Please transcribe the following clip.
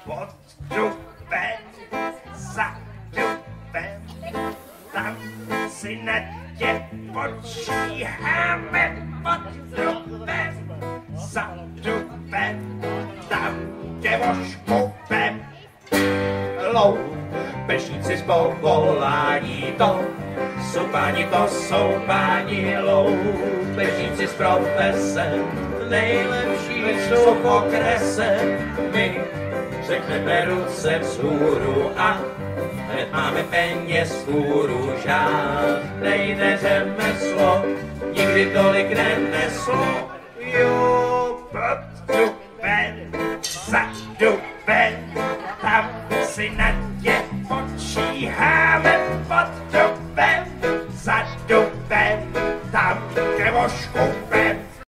pod dubem, za dubem, tam si netě počíháme pod dubem, za dubem, tam tě oškupem. Loupežníci z povolání to jsou páni loupežníci z profesem, nejlepší jsou v okrese. My řekneme ruce vzhůru a hned máme peněz fůru. Žádnej neřemeslo nikdy tolik neneslo.